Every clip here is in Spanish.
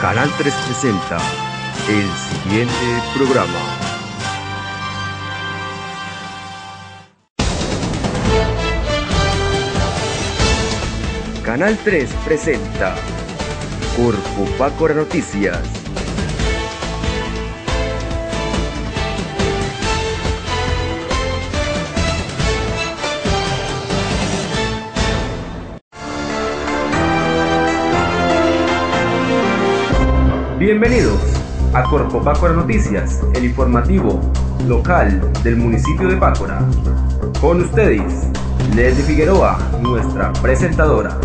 Canal 3 presenta el siguiente programa. Canal 3 presenta Corpo Pácora Noticias. Bienvenidos a Corpo Pácora Noticias, el informativo local del municipio de Pácora. Con ustedes, Leslie Figueroa, nuestra presentadora.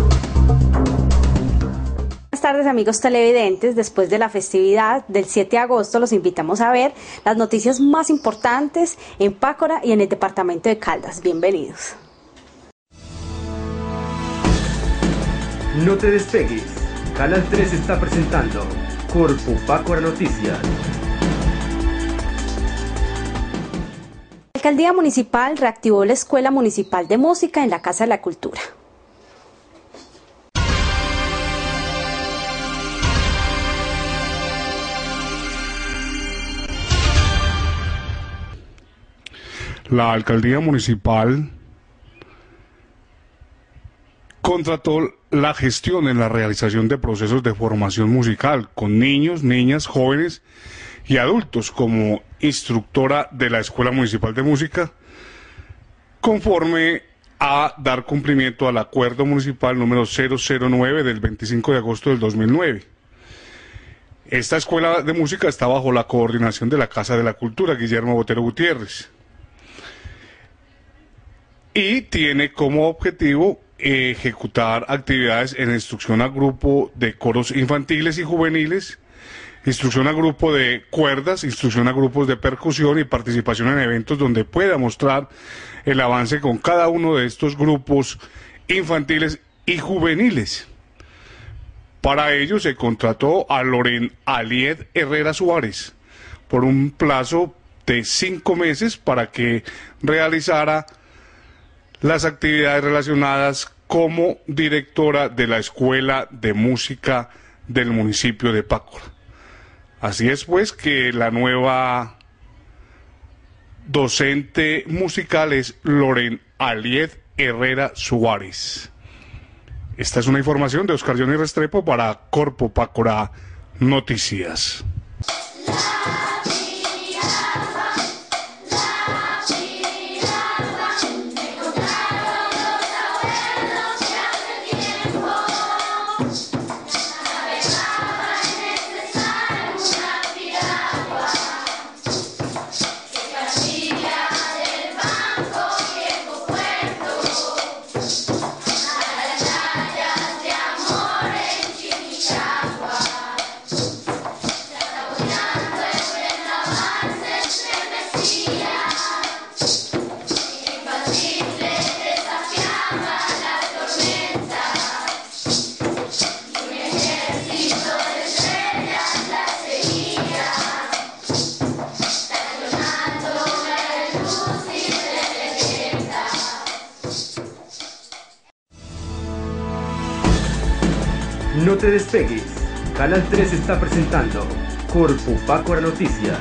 Buenas tardes, amigos televidentes. Después de la festividad del 7 de agosto los invitamos a ver las noticias más importantes en Pácora y en el departamento de Caldas. Bienvenidos. No te despegues, Canal 3 está presentando Corpo Pácora Noticias. La Alcaldía Municipal reactivó la Escuela Municipal de Música en la Casa de la Cultura. La Alcaldía Municipal contrató la gestión en la realización de procesos de formación musical con niños, niñas, jóvenes y adultos como instructora de la Escuela Municipal de Música, conforme a dar cumplimiento al acuerdo municipal número 009 del 25 de agosto del 2009. Esta Escuela de Música está bajo la coordinación de la Casa de la Cultura, Guillermo Botero Gutiérrez, y tiene como objetivo ejecutar actividades en instrucción a grupo de coros infantiles y juveniles, instrucción a grupo de cuerdas, instrucción a grupos de percusión y participación en eventos donde pueda mostrar el avance con cada uno de estos grupos infantiles y juveniles. Para ello se contrató a Loren Aliet Herrera Suárez por un plazo de 5 meses para que realizara las actividades relacionadas como directora de la Escuela de Música del municipio de Pácora. Así es pues que la nueva docente musical es Loren Aliet Herrera Suárez. Esta es una información de Oscar Johnny Restrepo para Corpo Pácora Noticias. No te despegues, Canal 3 está presentando Corpo Pácora Noticias.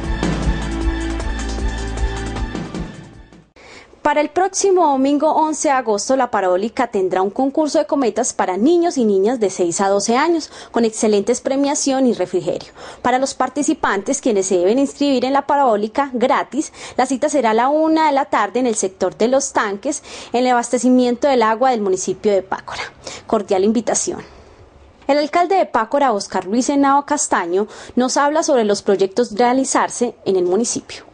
Para el próximo domingo 11 de agosto, la Parabólica tendrá un concurso de cometas para niños y niñas de 6 a 12 años, con excelentes premiación y refrigerio. Para los participantes, quienes se deben inscribir en la Parabólica gratis, la cita será a la 1 de la tarde en el sector de los tanques, en el abastecimiento del agua del municipio de Pácora. Cordial invitación. El alcalde de Pácora, Oscar Luis Henao Castaño, nos habla sobre los proyectos realizarse en el municipio.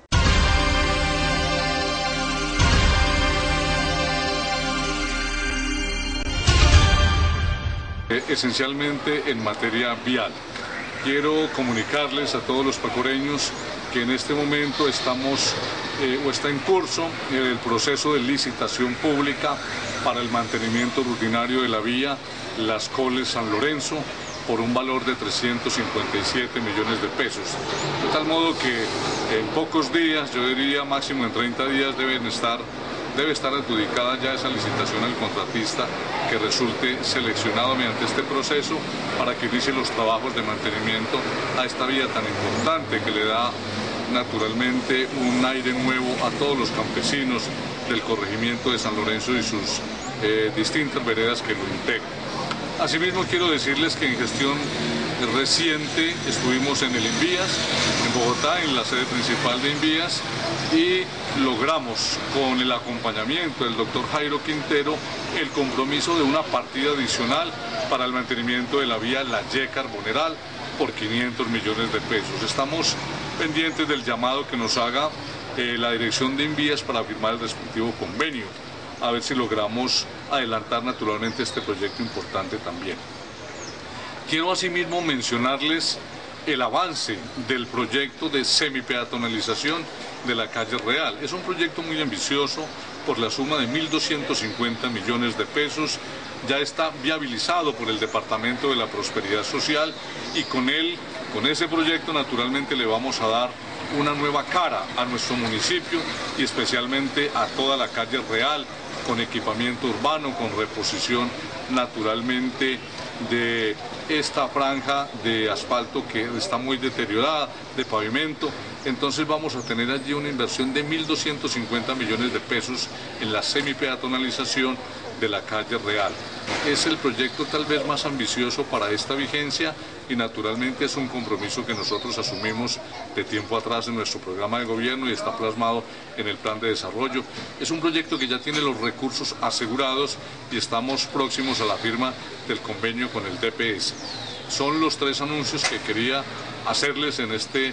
Esencialmente en materia vial. Quiero comunicarles a todos los pacoreños que en este momento está en curso el proceso de licitación pública para el mantenimiento rutinario de la vía Las Coles-San Lorenzo por un valor de 357 millones de pesos. De tal modo que en pocos días, yo diría máximo en 30 días, deben estar debe estar adjudicada ya esa licitación al contratista que resulte seleccionado mediante este proceso para que inicie los trabajos de mantenimiento a esta vía tan importante que le da naturalmente un aire nuevo a todos los campesinos del corregimiento de San Lorenzo y sus distintas veredas que lo integran. Asimismo, quiero decirles que en gestión reciente estuvimos en el Invías, en Bogotá, en la sede principal de Invías, y logramos, con el acompañamiento del doctor Jairo Quintero, el compromiso de una partida adicional para el mantenimiento de la vía La Ye-Carboneral por 500 millones de pesos. Estamos pendientes del llamado que nos haga la dirección de Invías para firmar el respectivo convenio, a ver si logramos adelantar naturalmente este proyecto importante también. Quiero asimismo mencionarles el avance del proyecto de semipeatonalización de la calle Real. Es un proyecto muy ambicioso por la suma de 1.250 millones de pesos. Ya está viabilizado por el Departamento de la Prosperidad Social y con ese proyecto naturalmente le vamos a dar una nueva cara a nuestro municipio y especialmente a toda la calle Real, con equipamiento urbano, con reposición naturalmente de esta franja de asfalto que está muy deteriorada, de pavimento. Entonces vamos a tener allí una inversión de 1.250 millones de pesos en la semipeatonalización de la calle Real. Es el proyecto tal vez más ambicioso para esta vigencia y naturalmente es un compromiso que nosotros asumimos de tiempo atrás en nuestro programa de gobierno y está plasmado en el plan de desarrollo. Es un proyecto que ya tiene los recursos asegurados y estamos próximos a la firma del convenio con el DPS. Son los tres anuncios que quería hacerles en este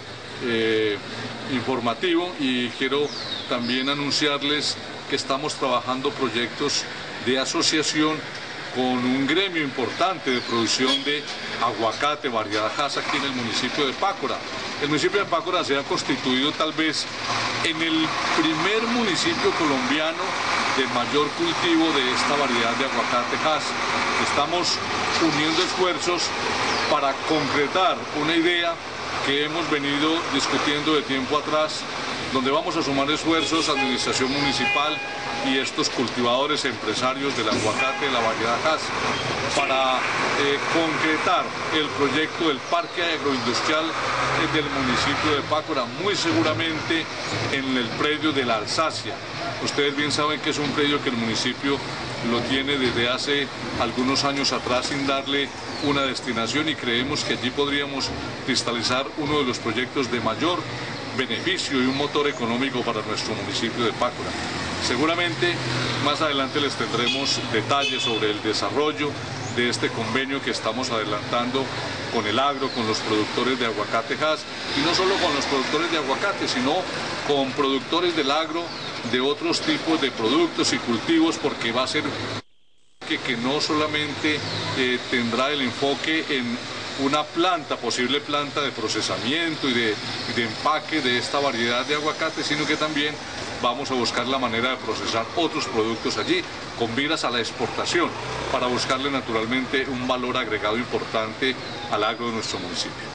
informativo y quiero también anunciarles que estamos trabajando proyectos de asociación con un gremio importante de producción de aguacate, variedad Hass aquí en el municipio de Pácora. El municipio de Pácora se ha constituido tal vez en el primer municipio colombiano de mayor cultivo de esta variedad de aguacate Hass. Estamos uniendo esfuerzos para concretar una idea que hemos venido discutiendo de tiempo atrás, donde vamos a sumar esfuerzos, administración municipal y estos cultivadores empresarios del aguacate de la variedad Hass para concretar el proyecto del parque agroindustrial del municipio de Pácora, muy seguramente en el predio de la Alsacia. Ustedes bien saben que es un predio que el municipio lo tiene desde hace algunos años atrás sin darle una destinación y creemos que allí podríamos cristalizar uno de los proyectos de mayor beneficio y un motor económico para nuestro municipio de Pácora. Seguramente más adelante les tendremos detalles sobre el desarrollo de este convenio que estamos adelantando con el agro, con los productores de aguacate Hass, y no solo con los productores de aguacate, sino con productores del agro de otros tipos de productos y cultivos, porque va a ser que no solamente tendrá el enfoque en una posible planta de procesamiento y de empaque de esta variedad de aguacate, sino que también vamos a buscar la manera de procesar otros productos allí, con miras a la exportación, para buscarle naturalmente un valor agregado importante al agro de nuestro municipio.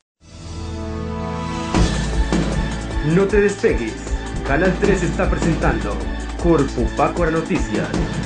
No te despegues, Canal 3 está presentando Corpo Pácora Noticias.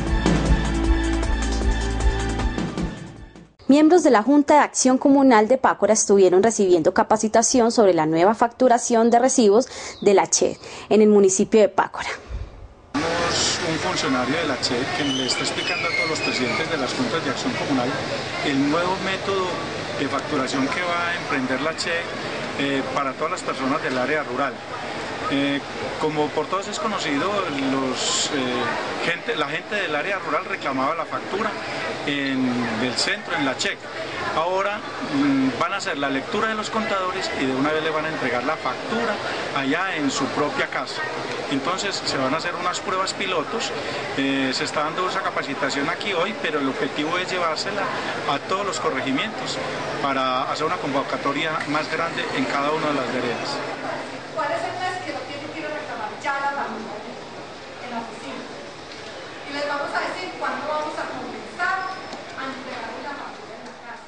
Miembros de la Junta de Acción Comunal de Pácora estuvieron recibiendo capacitación sobre la nueva facturación de recibos de la CHED en el municipio de Pácora. Tenemos un funcionario de la CHED que le está explicando a todos los presidentes de las juntas de acción comunal el nuevo método de facturación que va a emprender la CHED para todas las personas del área rural. Como por todos es conocido, la gente del área rural reclamaba la factura del centro, en la CHEC. Ahora van a hacer la lectura de los contadores y de una vez le van a entregar la factura allá en su propia casa. Entonces se van a hacer unas pruebas pilotos, se está dando esa capacitación aquí hoy, pero el objetivo es llevársela a todos los corregimientos para hacer una convocatoria más grande en cada una de las veredas. ¿Cuál es el mes que lo tienen que ir a reclamar ya la factura en la oficina? Y les vamos a decir cuándo vamos a comenzar a entregarles la factura en la casa.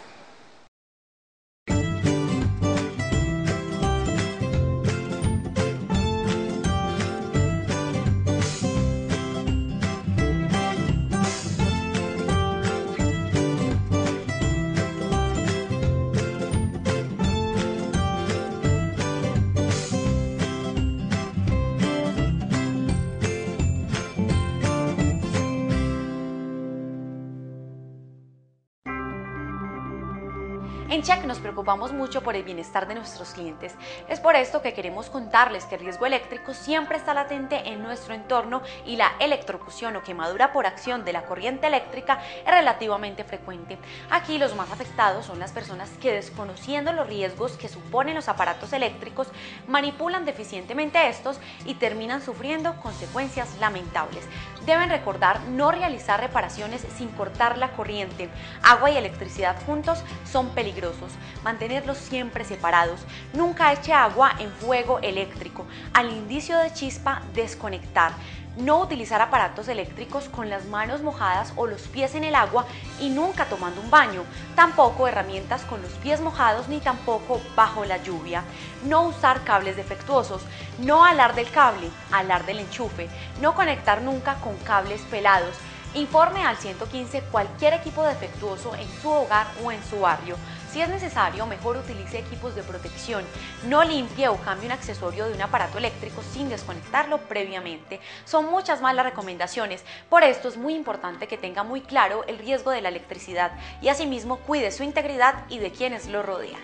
En Check nos preocupamos mucho por el bienestar de nuestros clientes. Es por esto que queremos contarles que el riesgo eléctrico siempre está latente en nuestro entorno y la electrocución o quemadura por acción de la corriente eléctrica es relativamente frecuente. Aquí los más afectados son las personas que, desconociendo los riesgos que suponen los aparatos eléctricos, manipulan deficientemente estos y terminan sufriendo consecuencias lamentables. Deben recordar no realizar reparaciones sin cortar la corriente. Agua y electricidad juntos son peligrosos. Mantenerlos siempre separados. Nunca eche agua en fuego eléctrico. Al indicio de chispa, desconectar. No utilizar aparatos eléctricos con las manos mojadas o los pies en el agua y nunca tomando un baño. Tampoco herramientas con los pies mojados ni tampoco bajo la lluvia. No usar cables defectuosos. No alar del cable, alar del enchufe. No conectar nunca con cables pelados. Informe al 115 cualquier equipo defectuoso en su hogar o en su barrio. Si es necesario, mejor utilice equipos de protección. No limpie o cambie un accesorio de un aparato eléctrico sin desconectarlo previamente. Son muchas más las recomendaciones. Por esto es muy importante que tenga muy claro el riesgo de la electricidad y asimismo cuide su integridad y de quienes lo rodean.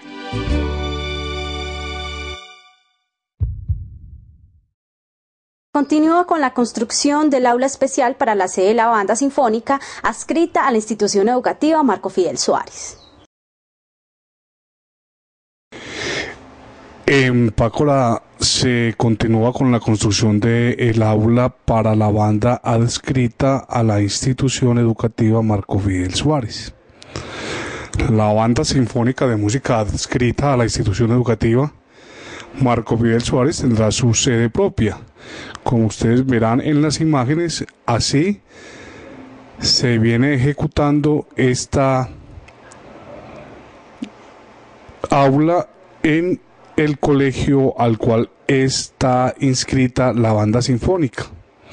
Continúa con la construcción del aula especial para la sede de la banda sinfónica adscrita a la institución educativa Marco Fidel Suárez. En Pácora se continúa con la construcción del aula para la banda adscrita a la institución educativa Marco Fidel Suárez. La banda sinfónica de música adscrita a la institución educativa Marco Fidel Suárez tendrá su sede propia. Como ustedes verán en las imágenes, así se viene ejecutando esta aula en el colegio al cual está inscrita la banda sinfónica.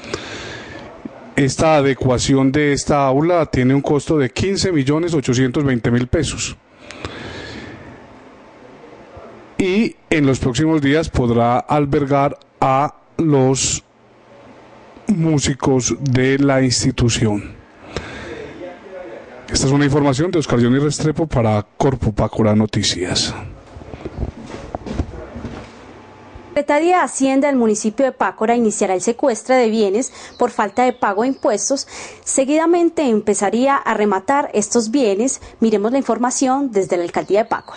Esta adecuación de esta aula tiene un costo de 15.820.000 pesos. Y en los próximos días podrá albergar a los músicos de la institución. Esta es una información de Oscar Johnny Restrepo para Corpo Pácora Noticias. La Secretaría de Hacienda del municipio de Pácora iniciará el secuestro de bienes por falta de pago de impuestos. Seguidamente empezaría a rematar estos bienes. Miremos la información desde la alcaldía de Pácora.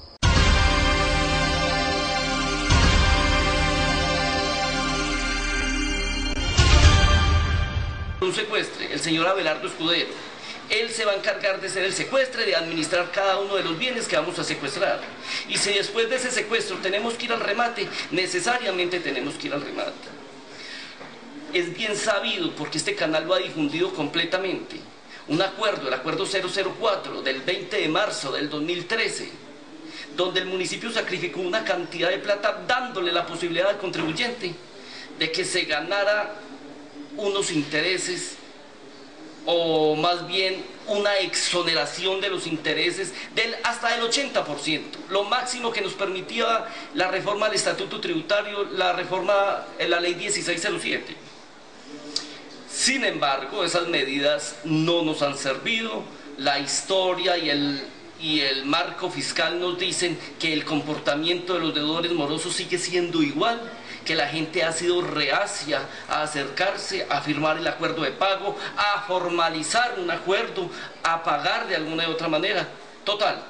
Un secuestre, el señor Abelardo Escudero. Él se va a encargar de hacer el secuestre, de administrar cada uno de los bienes que vamos a secuestrar. Y si después de ese secuestro tenemos que ir al remate, necesariamente tenemos que ir al remate. Es bien sabido, porque este canal lo ha difundido completamente, un acuerdo, el acuerdo 004 del 20 de marzo del 2013, donde el municipio sacrificó una cantidad de plata dándole la posibilidad al contribuyente de que se ganara unos intereses, o más bien una exoneración de los intereses hasta del 80%, lo máximo que nos permitía la reforma al estatuto tributario, la reforma en la ley 1607. Sin embargo, esas medidas no nos han servido. La historia y el marco fiscal nos dicen que el comportamiento de los deudores morosos sigue siendo igual, que la gente ha sido reacia a acercarse, a firmar el acuerdo de pago, a formalizar un acuerdo, a pagar de alguna u otra manera. Total,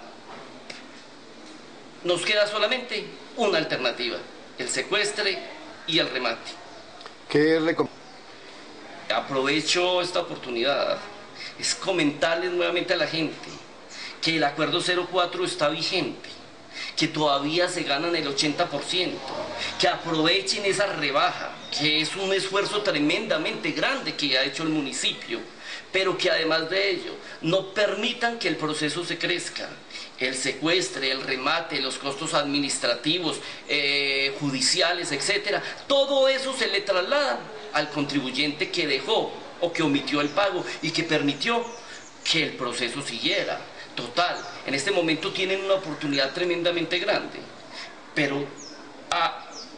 nos queda solamente una alternativa: el secuestre y el remate. Aprovecho esta oportunidad, es comentarles nuevamente a la gente que el acuerdo 04 está vigente, que todavía se ganan el 80%, que aprovechen esa rebaja, que es un esfuerzo tremendamente grande que ha hecho el municipio, pero que además de ello no permitan que el proceso se crezca. El secuestre, el remate, los costos administrativos, judiciales, etcétera, todo eso se le traslada al contribuyente que dejó o que omitió el pago y que permitió que el proceso siguiera. Total, en este momento tienen una oportunidad tremendamente grande, pero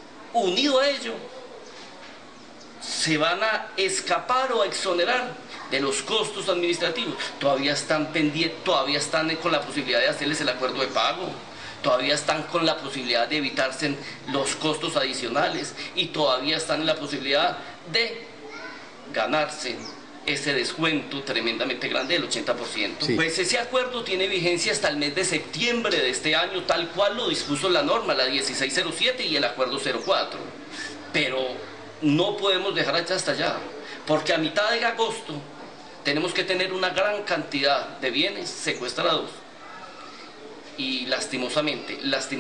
unido a ello, se van a escapar o a exonerar de los costos administrativos, todavía están pendientes, todavía están con la posibilidad de hacerles el acuerdo de pago, todavía están con la posibilidad de evitarse los costos adicionales y todavía están en la posibilidad de ganarse ese descuento tremendamente grande del 80%. Sí. Pues ese acuerdo tiene vigencia hasta el mes de septiembre de este año, tal cual lo dispuso la norma, la 1607 y el acuerdo 04. Pero no podemos dejar hasta allá, porque a mitad de agosto tenemos que tener una gran cantidad de bienes secuestrados y lastimosamente,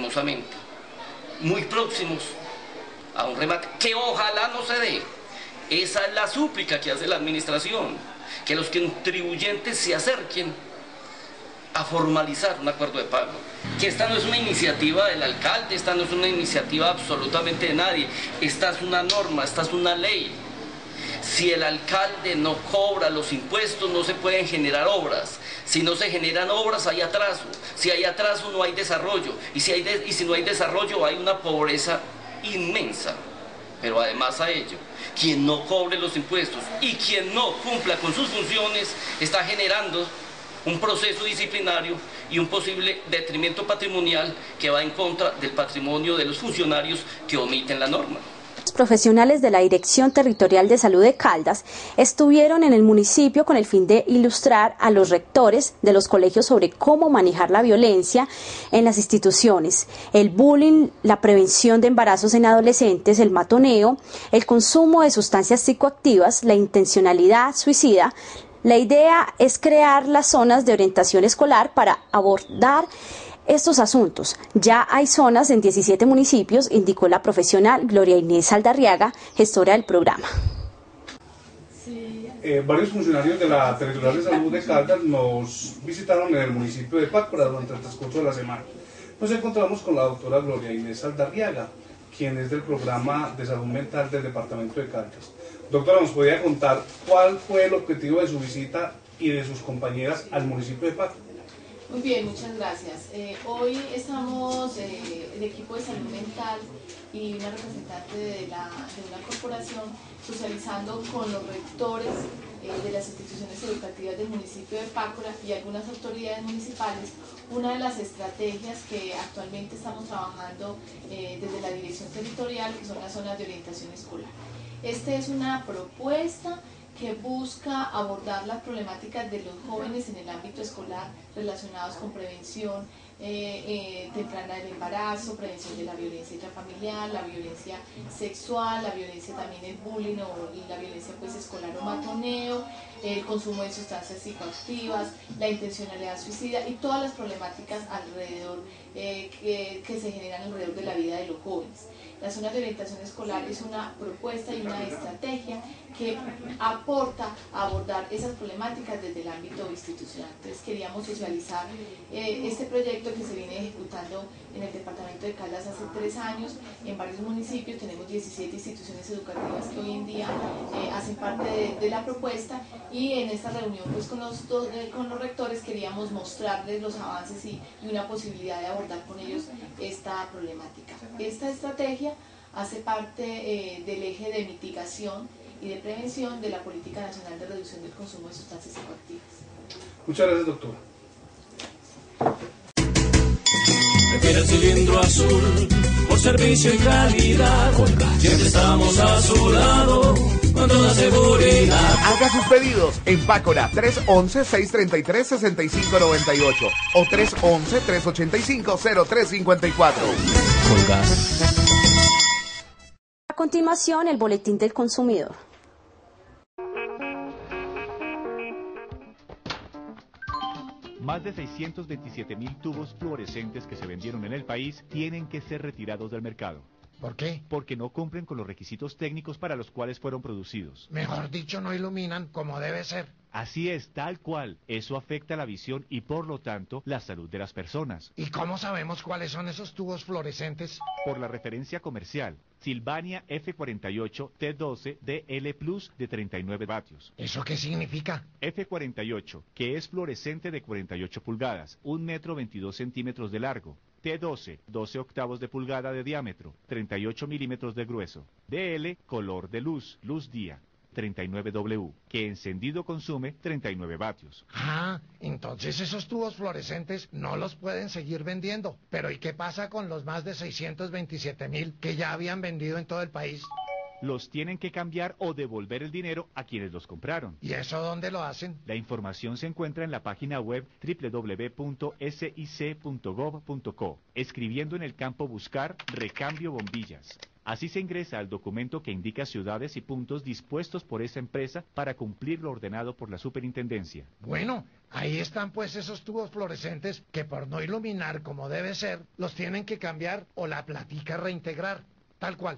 muy próximos a un remate que ojalá no se dé. Esa es la súplica que hace la administración, que los contribuyentes se acerquen a formalizar un acuerdo de pago. Que esta no es una iniciativa del alcalde, esta no es una iniciativa absolutamente de nadie, esta es una norma, esta es una ley. Si el alcalde no cobra los impuestos, no se pueden generar obras. Si no se generan obras, hay atraso. Si hay atraso, no hay desarrollo. Y si no hay desarrollo, hay una pobreza inmensa. Pero además a ello, quien no cobre los impuestos y quien no cumpla con sus funciones está generando un proceso disciplinario y un posible detrimento patrimonial que va en contra del patrimonio de los funcionarios que omiten la norma. Los profesionales de la Dirección Territorial de Salud de Caldas estuvieron en el municipio con el fin de ilustrar a los rectores de los colegios sobre cómo manejar la violencia en las instituciones, el bullying, la prevención de embarazos en adolescentes, el matoneo, el consumo de sustancias psicoactivas, la intencionalidad suicida. La idea es crear las zonas de orientación escolar para abordar estos asuntos. Ya hay zonas en 17 municipios, indicó la profesional Gloria Inés Saldarriaga, gestora del programa. Varios funcionarios de la Territorial de Salud de Caldas nos visitaron en el municipio de Pácora durante el transcurso de la semana. Nos encontramos con la doctora Gloria Inés Saldarriaga, quien es del programa de salud mental del departamento de Caldas. Doctora, ¿nos podría contar cuál fue el objetivo de su visita y de sus compañeras al municipio de Pácora? Muy bien, muchas gracias. Hoy estamos el equipo de salud mental y una representante de una corporación socializando con los rectores de las instituciones educativas del municipio de Pácora y algunas autoridades municipales, una de las estrategias que actualmente estamos trabajando desde la dirección territorial, que son las zonas de orientación escolar. Esta es una propuesta que busca abordar las problemáticas de los jóvenes en el ámbito escolar relacionados con prevención temprana del embarazo, prevención de la violencia intrafamiliar, la violencia sexual, la violencia también el bullying o la violencia pues escolar o matoneo, el consumo de sustancias psicoactivas, la intencionalidad suicida y todas las problemáticas alrededor que se generan alrededor de la vida de los jóvenes. La zona de orientación escolar es una propuesta y una estrategia que aporta a abordar esas problemáticas desde el ámbito institucional. Entonces queríamos socializar este proyecto que se viene ejecutando en el departamento de Caldas hace 3 años, en varios municipios. Tenemos 17 instituciones educativas que hoy en día hacen parte de la propuesta, y en esta reunión pues con los rectores queríamos mostrarles los avances y una posibilidad de abordar con ellos esta problemática. Esta estrategia hace parte del eje de mitigación y de prevención de la Política Nacional de Reducción del Consumo de Sustancias Psicoactivas. Muchas gracias, doctora. Prefiere el cilindro azul por servicio y calidad. Siempre estamos a su lado con toda seguridad. Haga sus pedidos en Pácora 311-633-6598 o 311-385-0354. Colgas. A continuación, el boletín del consumidor. Más de 627.000 tubos fluorescentes que se vendieron en el país tienen que ser retirados del mercado. ¿Por qué? Porque no cumplen con los requisitos técnicos para los cuales fueron producidos. Mejor dicho, no iluminan como debe ser. Así es, tal cual. Eso afecta la visión y por lo tanto la salud de las personas. ¿Y cómo sabemos cuáles son esos tubos fluorescentes? Por la referencia comercial. Sylvania F48 T12 DL Plus de 39 vatios. ¿Eso qué significa? F48, que es fluorescente de 48 pulgadas, 1 metro 22 centímetros de largo. T12, 12 octavos de pulgada de diámetro, 38 milímetros de grueso. DL, color de luz, luz día. 39W, que encendido consume 39 vatios. Ah, entonces esos tubos fluorescentes no los pueden seguir vendiendo. Pero ¿y qué pasa con los más de 627.000 que ya habían vendido en todo el país? Los tienen que cambiar o devolver el dinero a quienes los compraron. ¿Y eso dónde lo hacen? La información se encuentra en la página web www.sic.gov.co, escribiendo en el campo Buscar Recambio Bombillas. Así se ingresa al documento que indica ciudades y puntos dispuestos por esa empresa para cumplir lo ordenado por la superintendencia. Bueno, ahí están pues esos tubos fluorescentes que por no iluminar como debe ser, los tienen que cambiar o la platica reintegrar, tal cual.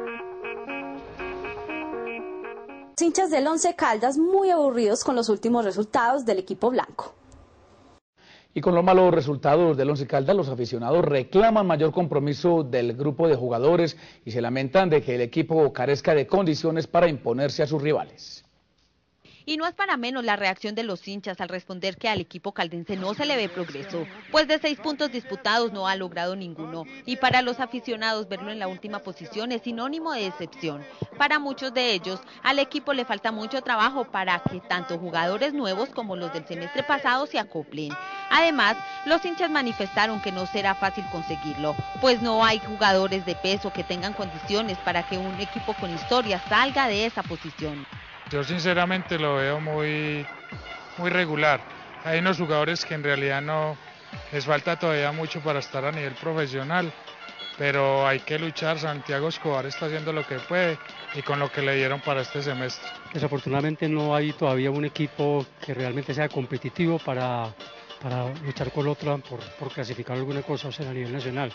Los hinchas del Once Caldas muy aburridos con los últimos resultados del equipo blanco. Y con los malos resultados del Once Caldas, los aficionados reclaman mayor compromiso del grupo de jugadores y se lamentan de que el equipo carezca de condiciones para imponerse a sus rivales. Y no es para menos la reacción de los hinchas al responder que al equipo caldense no se le ve progreso, pues de 6 puntos disputados no ha logrado ninguno. Y para los aficionados verlo en la última posición es sinónimo de decepción. Para muchos de ellos, al equipo le falta mucho trabajo para que tanto jugadores nuevos como los del semestre pasado se acoplen. Además, los hinchas manifestaron que no será fácil conseguirlo, pues no hay jugadores de peso que tengan condiciones para que un equipo con historia salga de esa posición. Yo sinceramente lo veo muy regular. Hay unos jugadores que en realidad no les falta todavía mucho para estar a nivel profesional, pero hay que luchar. Santiago Escobar está haciendo lo que puede y con lo que le dieron para este semestre. Desafortunadamente no hay todavía un equipo que realmente sea competitivo para luchar con el otro por clasificar alguna cosa, o sea, a nivel nacional.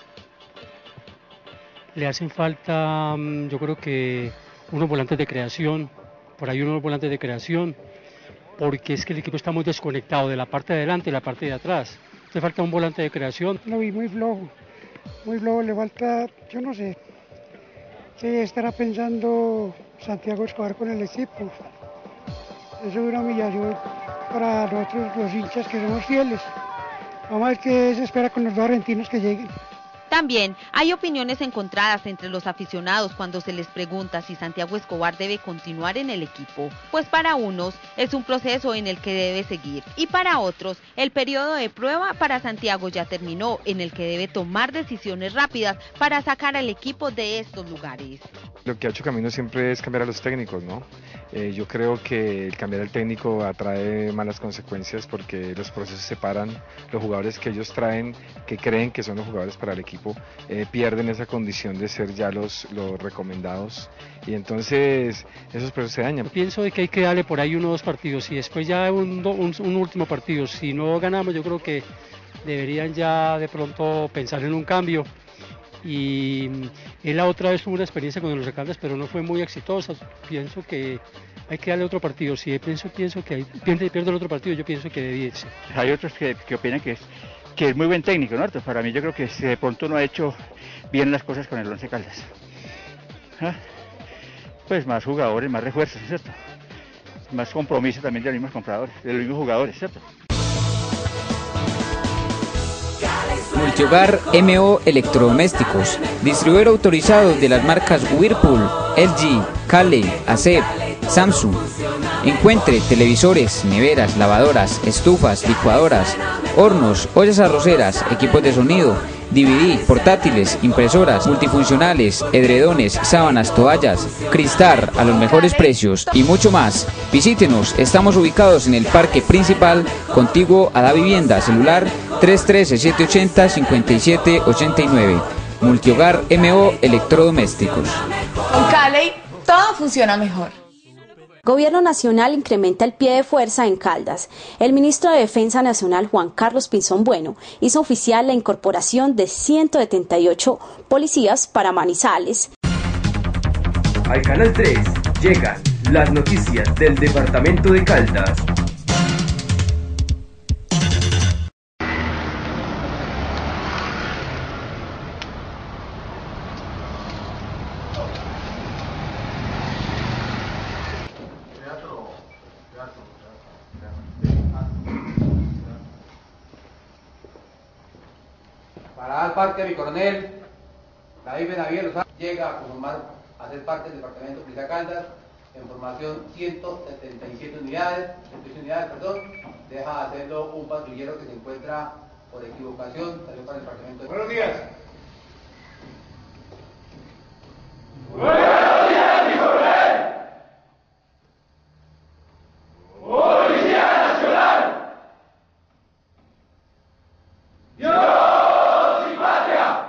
Le hacen falta, yo creo que unos volantes de creación. Por ahí unos volantes de creación, porque es que el equipo está muy desconectado de la parte de adelante y la parte de atrás. Le falta un volante de creación. Lo vi muy flojo, le falta, yo no sé, ¿qué estará pensando Santiago Escobar con el equipo? Eso es una humillación para nosotros los hinchas que somos fieles. Vamos a ver qué se espera con los dos argentinos que lleguen. También hay opiniones encontradas entre los aficionados cuando se les pregunta si Santiago Escobar debe continuar en el equipo, pues para unos es un proceso en el que debe seguir y para otros el periodo de prueba para Santiago ya terminó, en el que debe tomar decisiones rápidas para sacar al equipo de estos lugares. Lo que ha hecho Camino siempre es cambiar a los técnicos, ¿no? Yo creo que el cambiar al técnico atrae malas consecuencias porque los procesos se paran, los jugadores que ellos traen, que creen que son los jugadores para el equipo, pierden esa condición de ser ya los recomendados y entonces esos procesos se dañan. Pienso de que hay que darle por ahí unos 2 partidos y después ya un último partido. Si no ganamos, yo creo que deberían ya de pronto pensar en un cambio. Y él la otra vez tuvo una experiencia con los Once Caldas, pero no fue muy exitosa. Pienso que hay que darle otro partido. Si pienso que pierde el otro partido, yo pienso que debe irse. Hay otros que opinan que es muy buen técnico, ¿no? Para mí yo creo que de pronto no ha hecho bien las cosas con el Once Caldas. Pues más jugadores, más refuerzos, ¿cierto? Más compromiso también de los mismos compradores, de los mismos jugadores, ¿cierto? Multihogar MO Electrodomésticos, distribuidor autorizado de las marcas Whirlpool, LG, Cale, ACEP, Samsung. Encuentre televisores, neveras, lavadoras, estufas, licuadoras, hornos, ollas arroceras, equipos de sonido, DVD, portátiles, impresoras, multifuncionales, edredones, sábanas, toallas, Cristar a los mejores precios y mucho más. Visítenos, estamos ubicados en el parque principal, contiguo a la vivienda, celular 313-780-5789. Multihogar MO Electrodomésticos. Con Cale todo funciona mejor. Gobierno Nacional incrementa el pie de fuerza en Caldas. El ministro de Defensa Nacional, Juan Carlos Pinzón Bueno, hizo oficial la incorporación de 178 policías para Manizales. Al Canal 3 llegan las noticias del departamento de Caldas. Parada al parque, mi coronel David Benavides llega a ser parte del departamento de Policía Caldas en formación 177 unidades, deja de hacerlo un patrullero que se encuentra por equivocación, salió para el departamento. Buenos días. Buenos días, mi coronel. Policía Nacional. Dios y patria.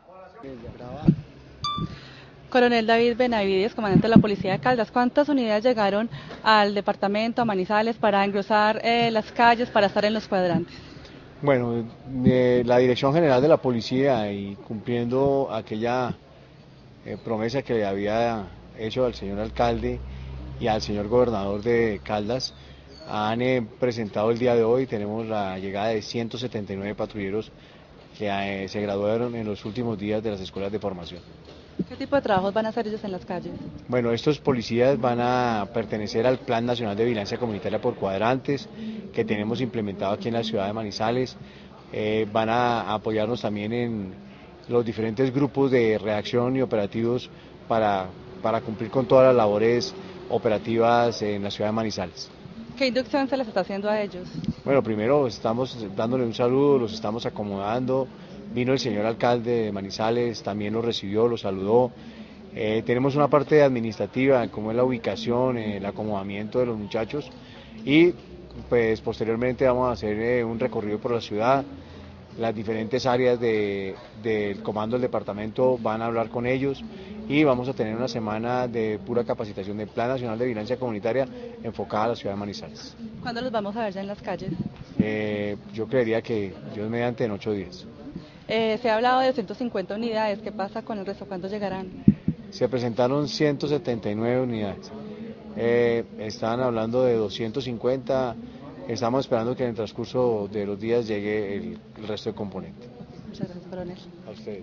Coronel David Benavides, comandante de la Policía de Caldas, ¿cuántas unidades llegaron al departamento, a Manizales, para engrosar las calles, para estar en los cuadrantes? Bueno, la Dirección General de la Policía, y cumpliendo aquella promesa que le había hecho al señor alcalde y al señor gobernador de Caldas, han presentado el día de hoy, tenemos la llegada de 179 patrulleros que se graduaron en los últimos días de las escuelas de formación. ¿Qué tipo de trabajos van a hacer ellos en las calles? Bueno, estos policías van a pertenecer al Plan Nacional de Vigilancia Comunitaria por Cuadrantes que tenemos implementado aquí en la ciudad de Manizales. Van a apoyarnos también en los diferentes grupos de reacción y operativos para cumplir con todas las labores operativas en la ciudad de Manizales. ¿Qué inducción se les está haciendo a ellos? Bueno, primero estamos dándole un saludo, los estamos acomodando. Vino el señor alcalde de Manizales, también los recibió, los saludó. Tenemos una parte administrativa, como es la ubicación, el acomodamiento de los muchachos, y pues posteriormente vamos a hacer un recorrido por la ciudad. Las diferentes áreas del comando del departamento van a hablar con ellos y vamos a tener una semana de pura capacitación del Plan Nacional de Vigilancia Comunitaria enfocada a la ciudad de Manizales. ¿Cuándo los vamos a ver ya en las calles? Yo creería que Dios mediante en 8 días. Se ha hablado de 250 unidades, ¿qué pasa con el resto? ¿Cuántos llegarán? Se presentaron 179 unidades, estaban hablando de 250, estamos esperando que en el transcurso de los días llegue el resto de componentes. Muchas gracias, coronel. A ustedes.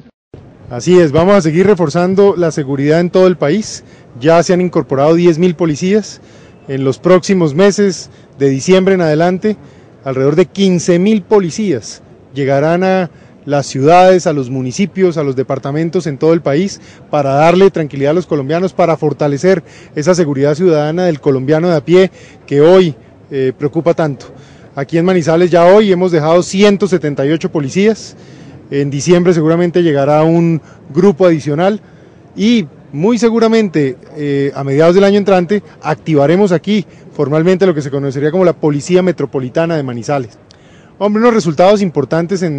Así es, vamos a seguir reforzando la seguridad en todo el país, ya se han incorporado 10.000 policías, en los próximos meses, de diciembre en adelante, alrededor de 15.000 policías llegarán a las ciudades, a los municipios, a los departamentos en todo el país para darle tranquilidad a los colombianos, para fortalecer esa seguridad ciudadana del colombiano de a pie que hoy preocupa tanto. Aquí en Manizales ya hoy hemos dejado 178 policías, en diciembre seguramente llegará un grupo adicional y muy seguramente a mediados del año entrante activaremos aquí formalmente lo que se conocería como la Policía Metropolitana de Manizales. Hombre, unos resultados importantes en...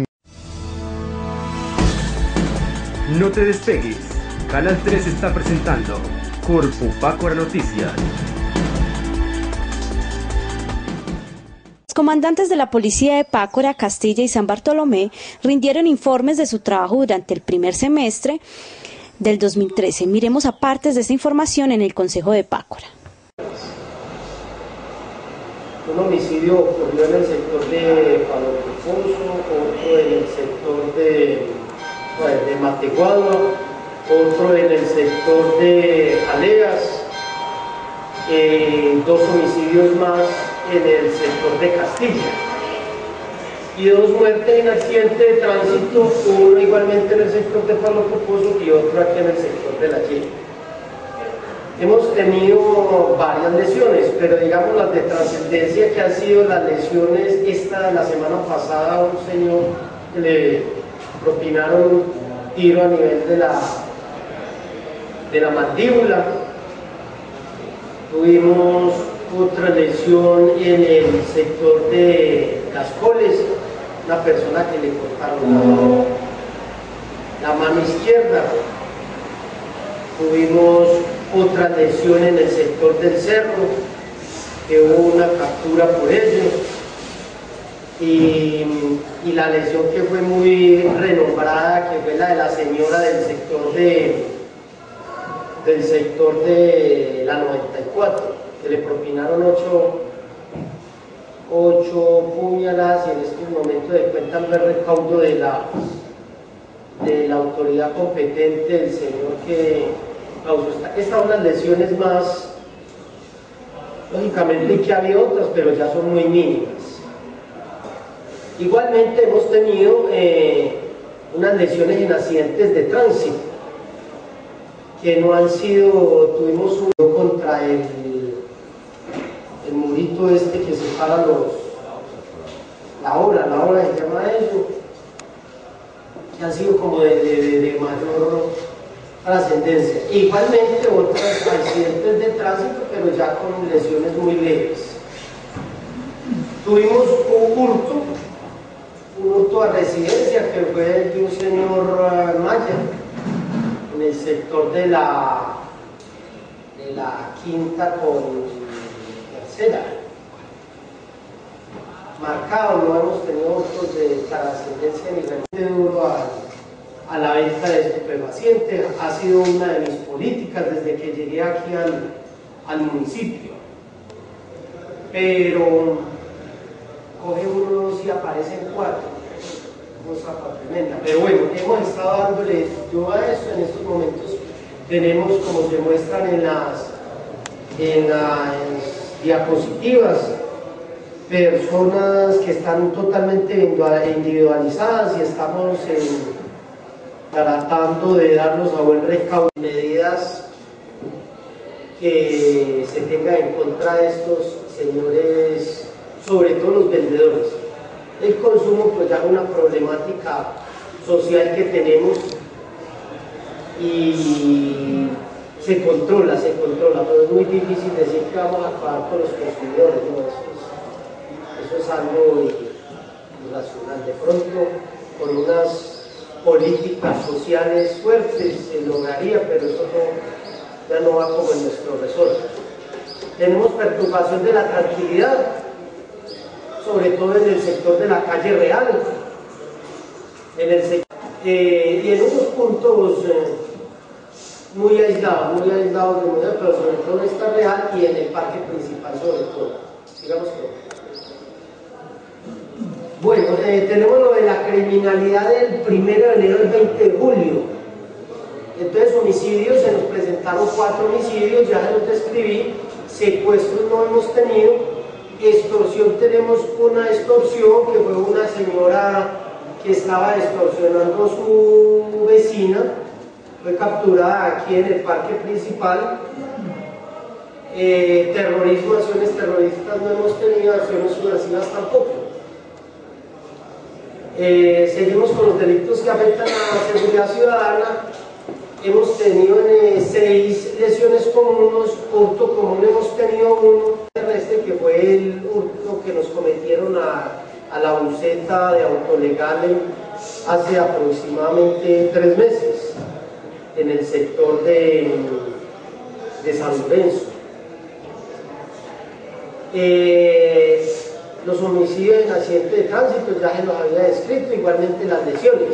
No te despegues, Canal 3 está presentando Corpo Pácora Noticias. Los comandantes de la Policía de Pácora, Castilla y San Bartolomé rindieron informes de su trabajo durante el primer semestre del 2013. Miremos a partes de esta información en el Consejo de Pácora. Un homicidio ocurrió en el sector de Palo Pozo, otro en el sector de Mateguado, otro en el sector de Aleas, 2 homicidios más en el sector de Castilla y 2 muertes en accidente de tránsito, uno igualmente en el sector de Palo Pozo y otro aquí en el sector de La Llena. Hemos tenido varias lesiones, pero digamos las de trascendencia que han sido las lesiones, la semana pasada un señor que le propinaron un tiro a nivel de la mandíbula. Tuvimos otra lesión en el sector de Cascoles, una persona que le cortaron la mano izquierda. Tuvimos otra lesión en el sector del Cerro, que hubo una captura por ellos. Y la lesión que fue muy renombrada, que fue la de la señora del sector de la 94, que le propinaron 8 puñaladas, y en este momento de cuenta el recaudo de la autoridad competente, del señor que causó estas unas lesiones más, lógicamente que había otras, pero ya son muy mínimas. Igualmente hemos tenido unas lesiones en accidentes de tránsito. que no han sido, tuvimos uno contra el murito este que separa la obra se llama eso, que ha sido como de mayor trascendencia. Igualmente otros accidentes de tránsito, pero ya con lesiones muy leves. Tuvimos un hurto a residencia que fue de un señor Maya, en el sector de la quinta con tercera. Marcado, no hemos tenido otros de trascendencia ni realmente duro a la venta de estupefacientes. Ha sido una de mis políticas desde que llegué aquí al municipio. Pero coge uno y aparecen 4. Cosa tremenda. Pero bueno, hemos estado dándole yo a eso. En estos momentos tenemos, como se muestran en las diapositivas, personas que están totalmente individualizadas y estamos tratando de darnos a buen recaudo medidas que se tengan en contra de estos señores, sobre todo los vendedores. El consumo pues ya es una problemática social que tenemos y se controla, pero es muy difícil decir que vamos a acabar con los consumidores, ¿no? Eso es algo irracional. De pronto, con unas políticas sociales fuertes se lograría, pero eso ya no va como en nuestro resorte. Tenemos perturbación de la tranquilidad, sobre todo en el sector de la calle Real, y en unos puntos muy aislados, pero sobre todo en esta Real y en el parque principal sobre todo. Sigamos con. Bueno, tenemos lo de la criminalidad del 1 de enero al 20 de julio. Entonces, homicidios, se nos presentaron 4 homicidios, ya se los describí. Secuestros no hemos tenido. Extorsión, tenemos una extorsión que fue una señora que estaba extorsionando a su vecina, fue capturada aquí en el parque principal. Terrorismo, acciones terroristas no hemos tenido, acciones subversivas tampoco. Seguimos con los delitos que afectan a la seguridad ciudadana. Hemos tenido 6 lesiones comunes, hurto común hemos tenido 1, que fue el hurto que nos cometieron a la buceta de Autolegal hace aproximadamente 3 meses en el sector de San Lorenzo. Los homicidios en accidentes de tránsito ya se los había descrito, igualmente las lesiones.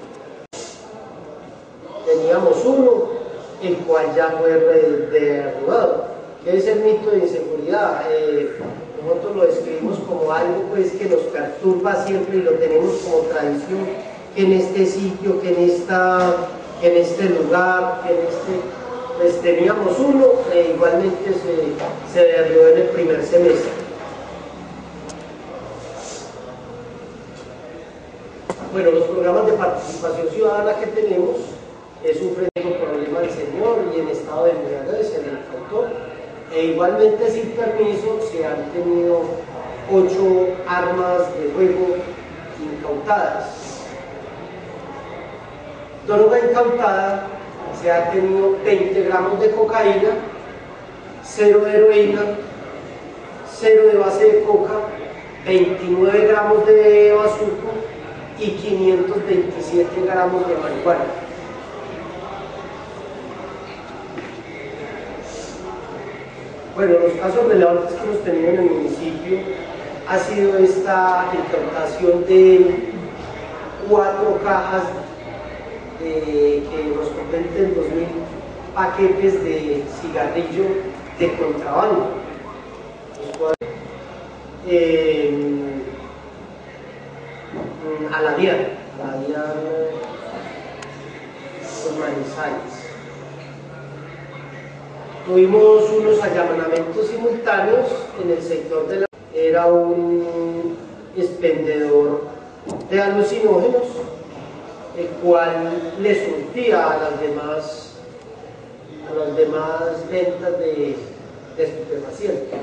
Teníamos 1, el cual ya fue derribado. ¿Qué es el mito de inseguridad? Nosotros lo describimos como algo pues, que nos perturba siempre y lo tenemos como tradición, que en este sitio, que en este lugar, que en este... Pues teníamos 1, igualmente se derribó en el primer semestre. Bueno, los programas de participación ciudadana que tenemos es un problema del señor y en estado de embriaguez se le incautó. Igualmente sin permiso se han tenido 8 armas de fuego incautadas. Droga incautada se ha tenido 20 gramos de cocaína, 0 de heroína, 0 de base de coca, 29 gramos de bazuco y 527 gramos de marihuana. Bueno, los casos relevantes que hemos tenido en el municipio ha sido esta incautación de 4 cajas que nos comprenden 2.000 paquetes de cigarrillo de contrabando. A la DIAN con Manizales. Tuvimos unos allanamientos simultáneos en el sector de la... Era un expendedor de alucinógenos, el cual le surtía a las demás las demás ventas de estupefacientes.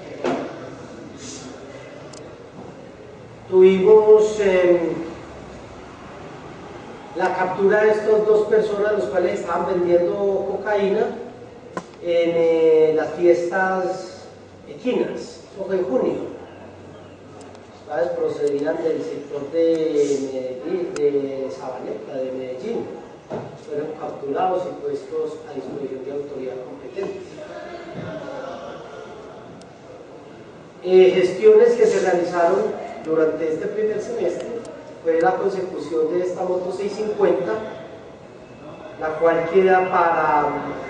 Tuvimos la captura de estos dos personas, los cuales estaban vendiendo cocaína en las fiestas equinas, eso fue en junio. ¿Sabes? Procedían del sector de Medellín, de Sabaneta, de Medellín. Fueron capturados y puestos a disposición de autoridad competente. Gestiones que se realizaron durante este primer semestre fue la consecución de esta moto 650, la cual queda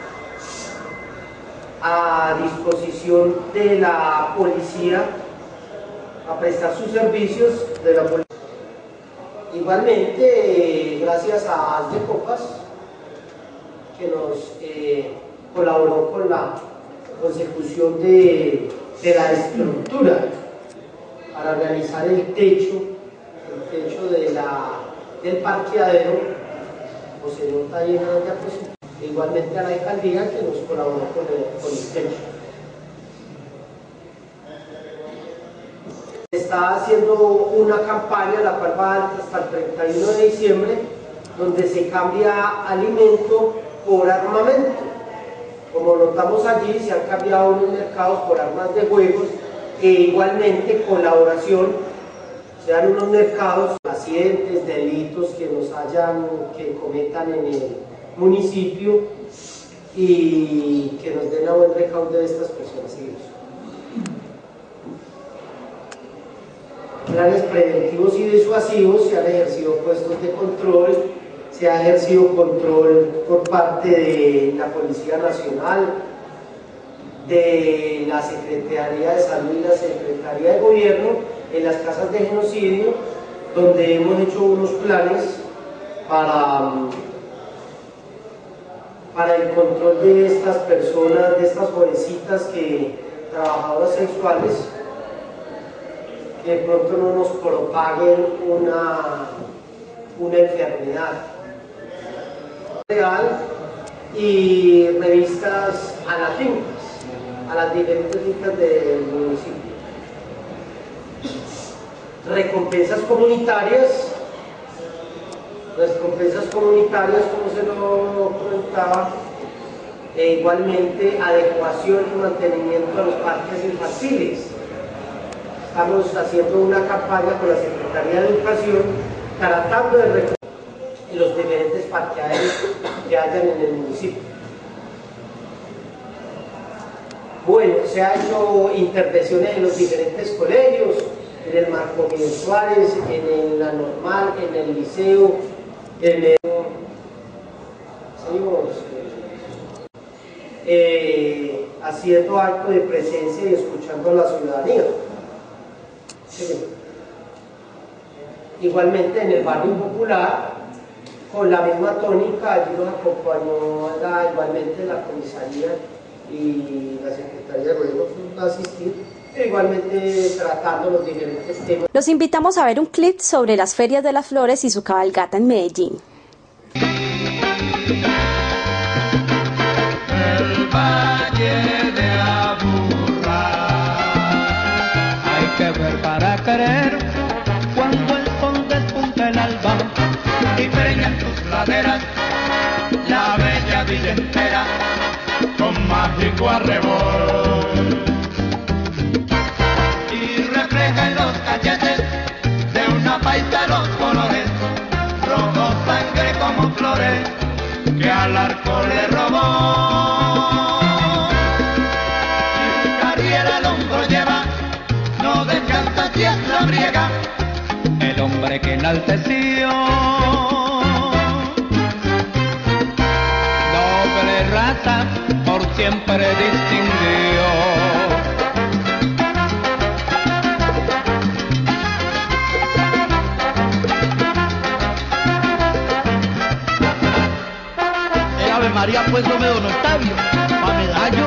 a disposición de la policía a prestar sus servicios de la policía. Igualmente, gracias a As de Copas, que nos colaboró con la consecución de la estructura para realizar el techo del parqueadero, como se nota ahí en la diapositiva. Igualmente a la alcaldía, que nos colaboró con el techo. Está haciendo una campaña, la cual va hasta el 31 de diciembre, donde se cambia alimento por armamento. Como notamos allí, se han cambiado unos mercados por armas de juegos, e igualmente colaboración, sean unos mercados, accidentes, delitos que cometan en el municipio y que nos den a buen recaudo de estas personas. Planes preventivos y disuasivos, se han ejercido puestos de control, se ha ejercido control por parte de la Policía Nacional, de la Secretaría de Salud y la Secretaría de Gobierno en las casas de genocidio, donde hemos hecho unos planes para el control de estas personas, de estas jovencitas trabajadoras sexuales, que de pronto no nos propaguen una enfermedad real, y revistas a las diferentes fincas del municipio. Recompensas comunitarias, como se lo comentaba, e igualmente adecuación y mantenimiento a los parques infantiles. Estamos haciendo una campaña con la Secretaría de Educación tratando de recoger los diferentes parqueaderos que hayan en el municipio. Bueno, se han hecho intervenciones en los diferentes colegios, en el Marco Miguel Suárez, en la Normal, en el Liceo, haciendo acto de presencia y escuchando a la ciudadanía. Sí. Igualmente en el barrio popular, con la misma tónica, allí nos acompañó igualmente la comisaría y la Secretaría de Gobierno a asistir, igualmente tratando los diferentes temas. Los invitamos a ver un clip sobre las ferias de las flores y su cabalgata en Medellín. El Valle de Aburrá, hay que ver para querer, cuando el sol despunta el alba y preña en tus laderas la bella villa entera con mágico arrebol, y refleja en los cachetes de una paisa los colores, rojo sangre como flores que al arco le robó. Y carriera al hombro lleva, no descansa si es la briega, el hombre que enalteció. Noble raza por siempre distinguió. Ave María, pues no me don Octavio, pa' medallo.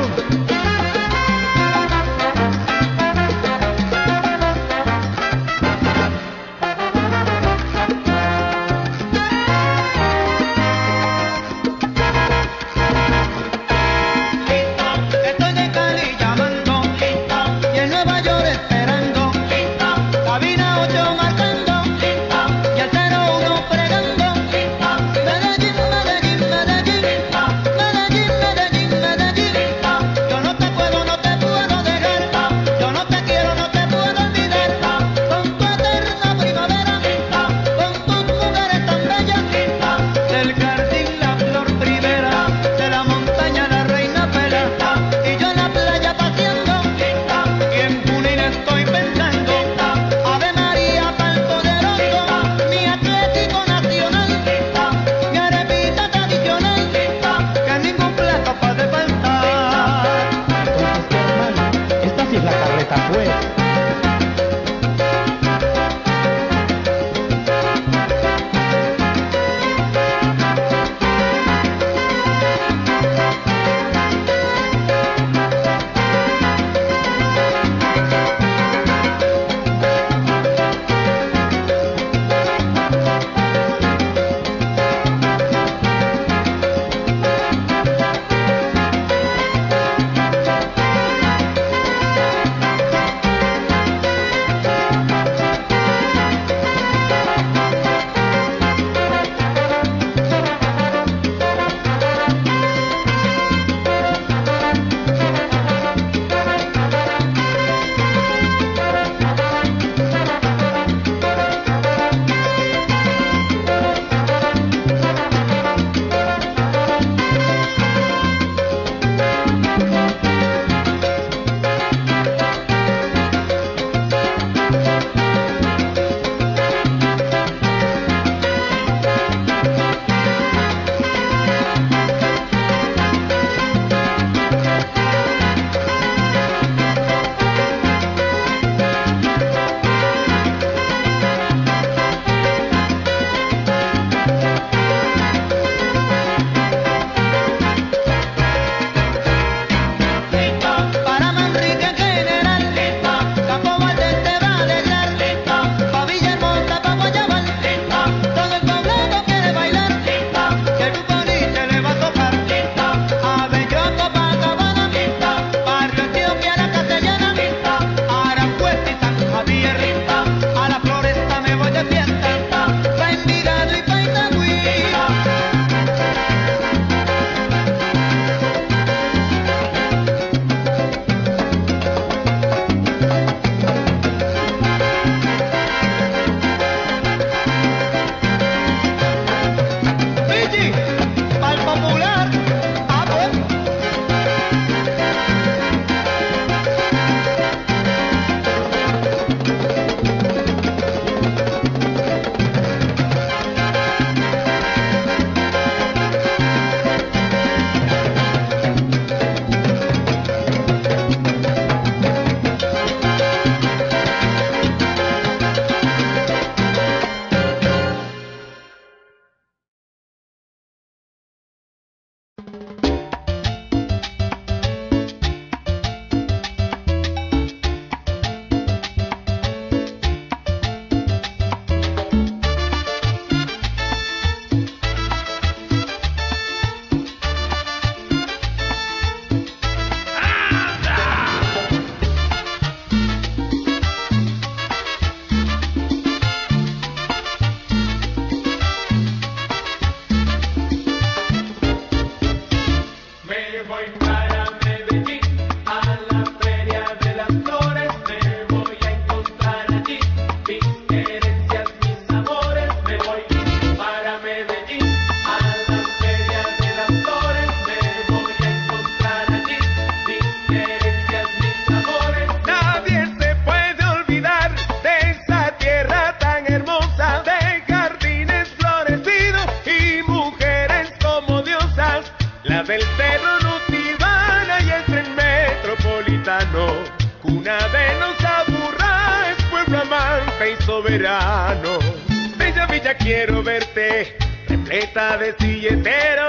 soberano. Bella, bella, quiero verte, repleta de silleteros.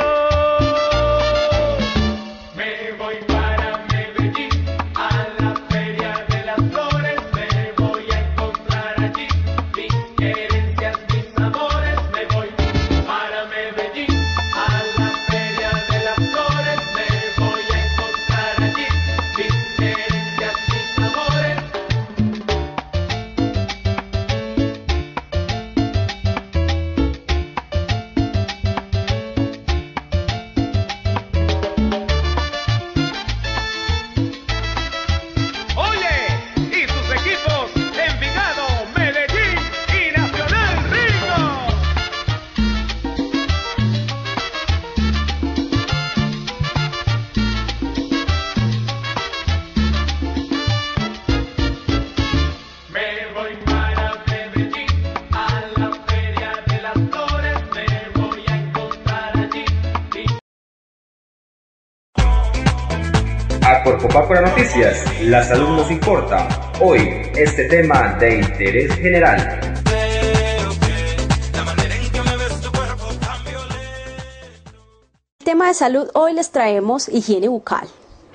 Me voy para Medellín, a la feria de las flores. Me voy a encontrar allí mis querencias, mis amores. Me voy para Medellín, a la feria de las flores. Me voy a encontrar allí mis querencias, mis amores. A Cuerpo Pácora Noticias, la salud nos importa. Hoy, este tema de interés general. Tema de salud, hoy les traemos higiene bucal.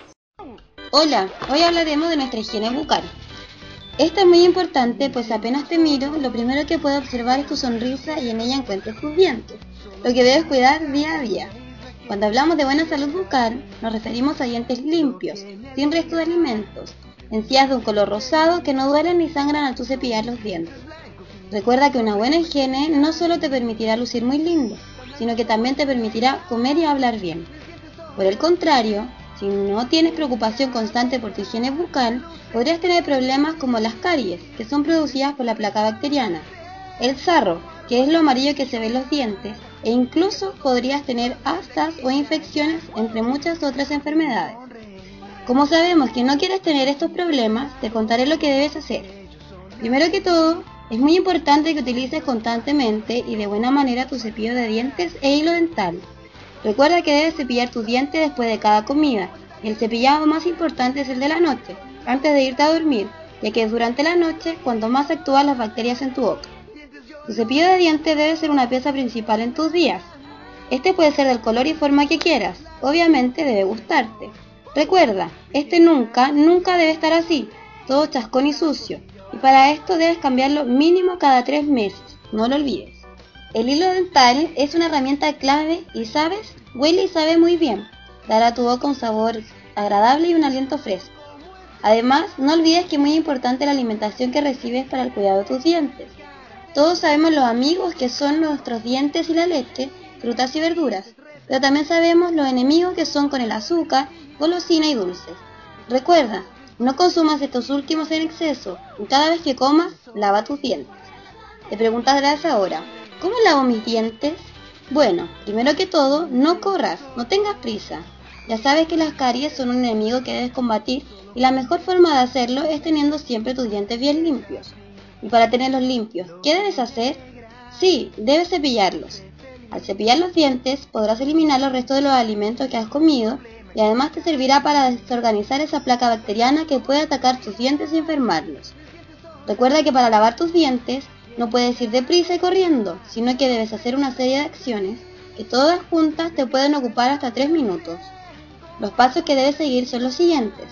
Hola, hoy hablaremos de nuestra higiene bucal. Esta es muy importante, pues apenas te miro, lo primero que puedo observar es tu sonrisa y en ella encuentras tus dientes, lo que debes cuidar día a día. Cuando hablamos de buena salud bucal, nos referimos a dientes limpios, sin resto de alimentos, encías de un color rosado que no duelen ni sangran al tú cepillar los dientes. Recuerda que una buena higiene no solo te permitirá lucir muy lindo, sino que también te permitirá comer y hablar bien. Por el contrario, si no tienes preocupación constante por tu higiene bucal, podrías tener problemas como las caries, que son producidas por la placa bacteriana, el sarro, que es lo amarillo que se ve en los dientes, e incluso podrías tener aftas o infecciones, entre muchas otras enfermedades. Como sabemos que no quieres tener estos problemas, te contaré lo que debes hacer. Primero que todo, es muy importante que utilices constantemente y de buena manera tu cepillo de dientes e hilo dental. Recuerda que debes cepillar tus dientes después de cada comida, y el cepillado más importante es el de la noche, antes de irte a dormir, ya que es durante la noche cuando más actúan las bacterias en tu boca. Tu cepillo de dientes debe ser una pieza principal en tus días. Este puede ser del color y forma que quieras, obviamente debe gustarte. Recuerda, este nunca debe estar así, todo chascón y sucio, y para esto debes cambiarlo mínimo cada 3 meses, no lo olvides. El hilo dental es una herramienta clave y, ¿sabes? Huele y sabe muy bien, dará a tu boca un sabor agradable y un aliento fresco. Además, no olvides que es muy importante la alimentación que recibes para el cuidado de tus dientes. Todos sabemos los amigos que son nuestros dientes y la leche, frutas y verduras, pero también sabemos los enemigos que son con el azúcar, golosina y dulces. Recuerda, no consumas estos últimos en exceso y cada vez que comas, lava tus dientes. Te preguntarás ahora, ¿cómo lavo mis dientes? Bueno, primero que todo, no corras, no tengas prisa. Ya sabes que las caries son un enemigo que debes combatir y la mejor forma de hacerlo es teniendo siempre tus dientes bien limpios. Y para tenerlos limpios, ¿qué debes hacer? Sí, debes cepillarlos. Al cepillar los dientes podrás eliminar los restos de los alimentos que has comido y además te servirá para desorganizar esa placa bacteriana que puede atacar tus dientes y enfermarlos. Recuerda que para lavar tus dientes no puedes ir deprisa y corriendo, sino que debes hacer una serie de acciones que todas juntas te pueden ocupar hasta 3 minutos. Los pasos que debes seguir son los siguientes.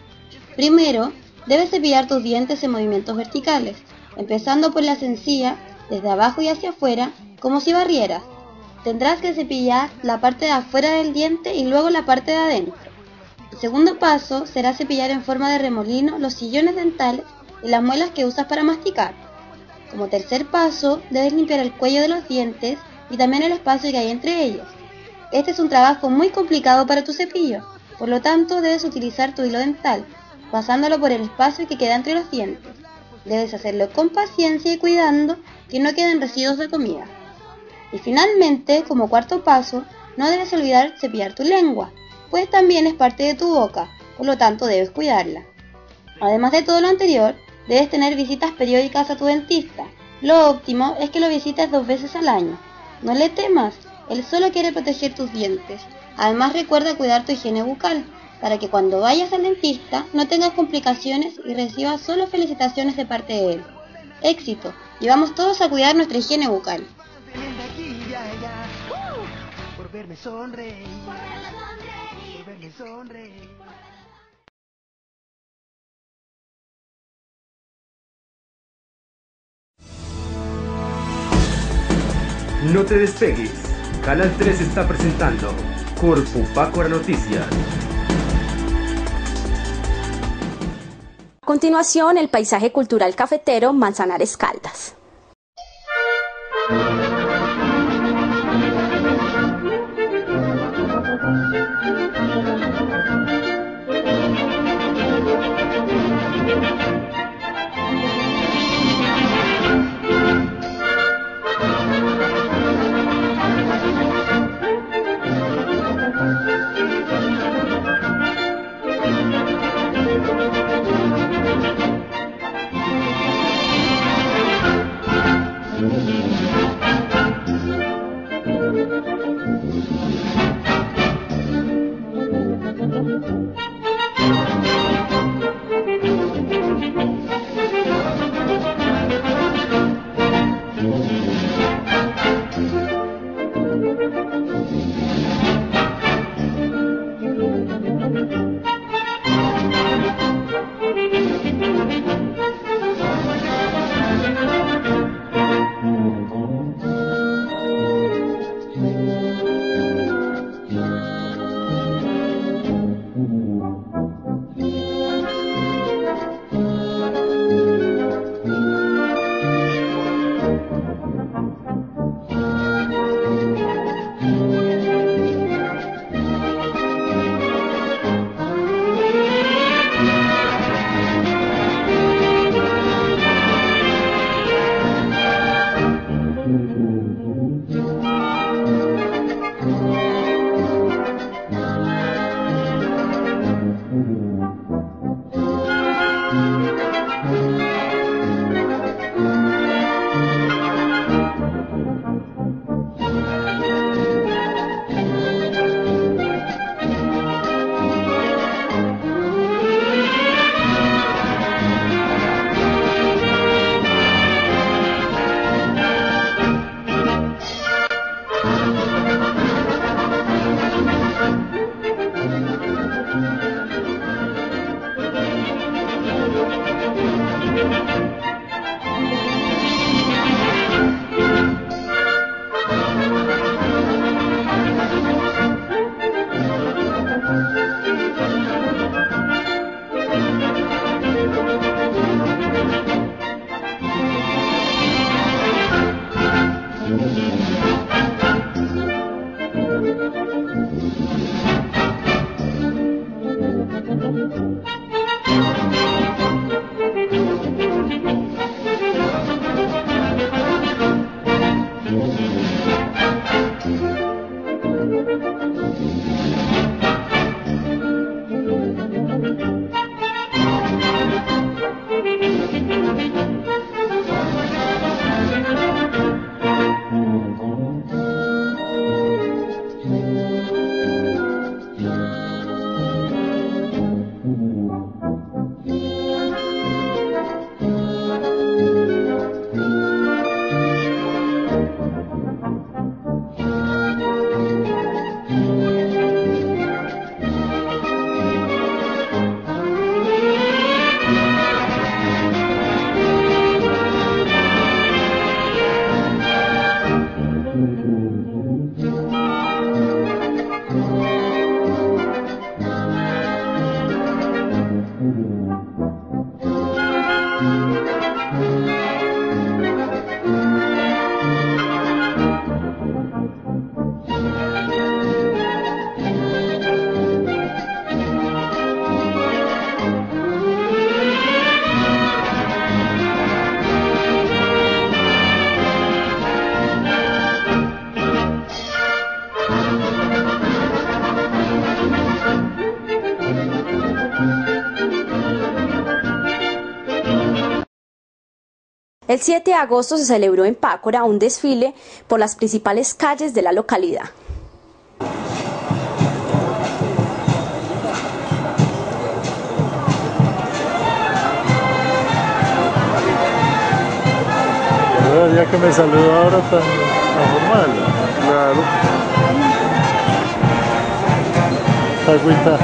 Primero, debes cepillar tus dientes en movimientos verticales, empezando por las encías, desde abajo y hacia afuera, como si barrieras. Tendrás que cepillar la parte de afuera del diente y luego la parte de adentro. El segundo paso será cepillar en forma de remolino los sillones dentales y las muelas que usas para masticar. Como tercer paso, debes limpiar el cuello de los dientes y también el espacio que hay entre ellos. Este es un trabajo muy complicado para tu cepillo, por lo tanto debes utilizar tu hilo dental, pasándolo por el espacio que queda entre los dientes. Debes hacerlo con paciencia y cuidando que no queden residuos de comida. Y finalmente, como cuarto paso, no debes olvidar cepillar tu lengua, pues también es parte de tu boca, por lo tanto debes cuidarla. Además de todo lo anterior, debes tener visitas periódicas a tu dentista. Lo óptimo es que lo visites 2 veces al año. No le temas, él solo quiere proteger tus dientes. Además recuerda cuidar tu higiene bucal, para que cuando vayas al dentista no tengas complicaciones y recibas solo felicitaciones de parte de él. Éxito, Y vamos todos a cuidar nuestra higiene bucal. Por verme sonreír, por verme sonreír. No te despegues, Canal 3 está presentando Corpo Pácora Noticias. A continuación, el paisaje cultural cafetero Manzanares Caldas. El 7 de agosto se celebró en Pácora un desfile por las principales calles de la localidad. sabía que me saludó ahora tan formal. Claro. Agüita.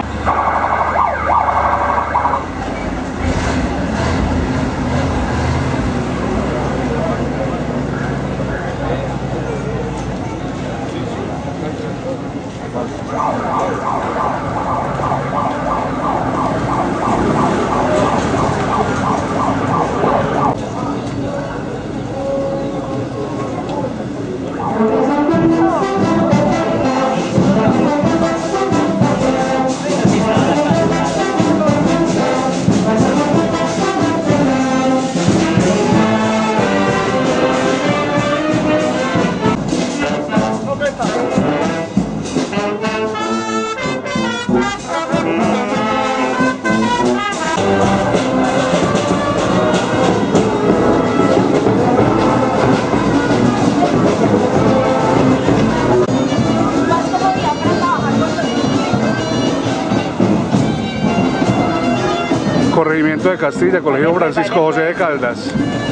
Corregimiento de Castilla, Colegio Francisco José de Caldas,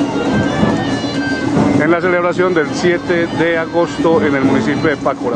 en la celebración del 7 de agosto en el municipio de Pácora.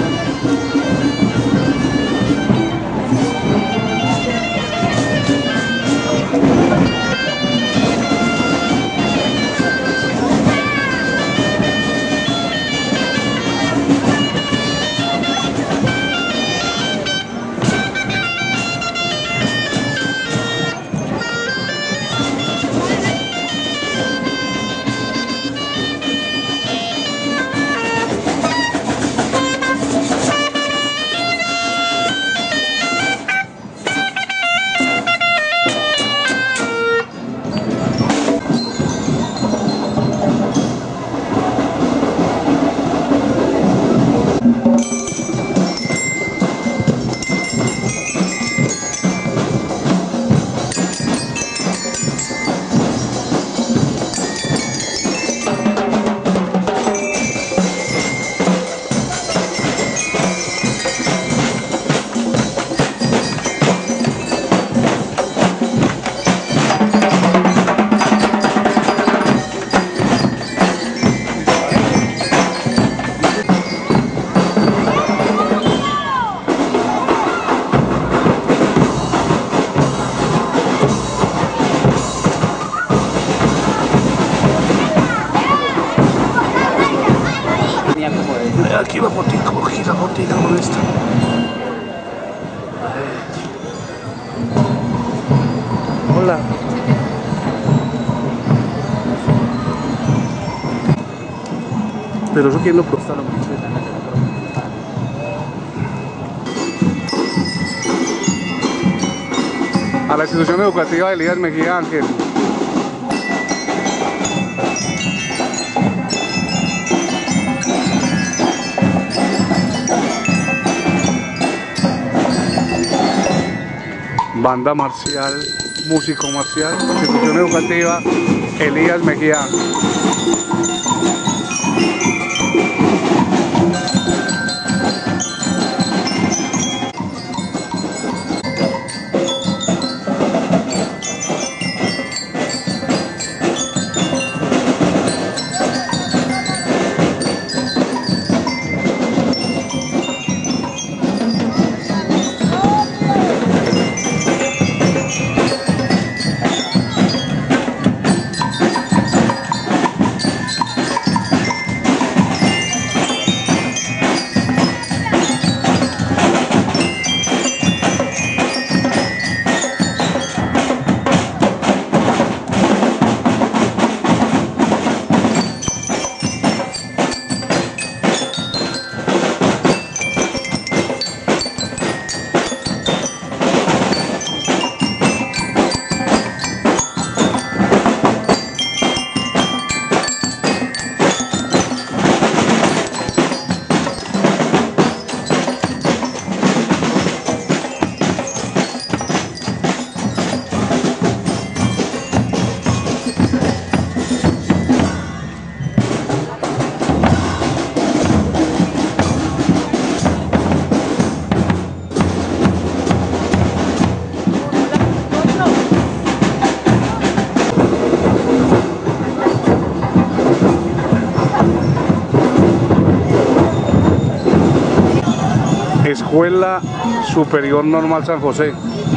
Aquí va motico, gira motica con esta. Hola. Pero eso quién lo puso. A la institución educativa de Elías Mejía Ángel. Banda marcial, músico marcial, institución educativa Elías Mejía. Escuela Superior Normal San José.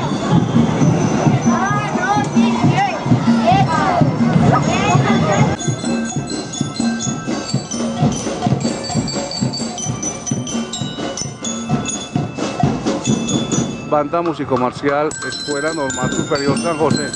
Banda Músico-Marcial, Escuela Normal Superior San José.